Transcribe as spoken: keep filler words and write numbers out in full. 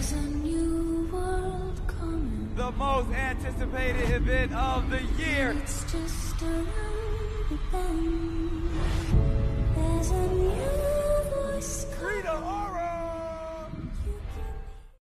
There's a new world coming. The most anticipated event of the year. It's just around the bend.